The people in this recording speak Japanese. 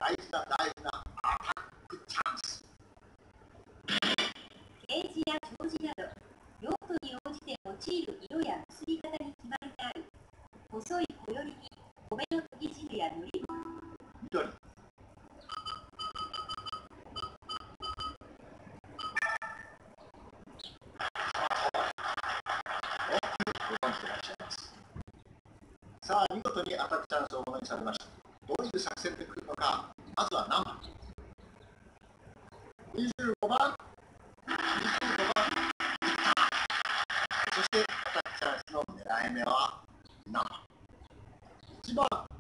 大事なアタックチャンス。 ゲージや障子など、用途に応じて用いる色や結び方に決まりがある。細い小よりに米の研ぎ汁やのり。 緑。さあ、見事にアタックチャンスをものにされました。どういう作戦で来るのか。まずは何番 ?25 番。25番。そしてアタックチャンスの狙い目は何番 ?1 番。